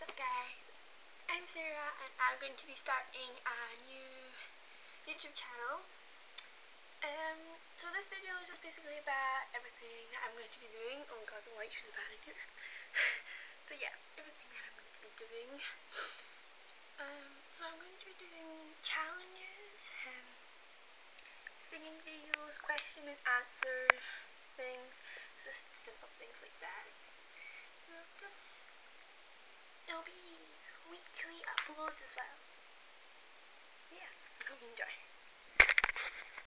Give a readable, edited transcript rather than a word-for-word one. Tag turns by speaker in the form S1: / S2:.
S1: What's up guys, I'm Sarah and I'm going to be starting a new YouTube channel. So this video is just basically about everything that I'm going to be doing. Oh my god, the light's really bad in here. So yeah, everything that I'm going to be doing. So I'm going to be doing challenges, singing videos, question and answer things, just simple things like that. So it'll be weekly uploads as well. Yeah, I hope you enjoy.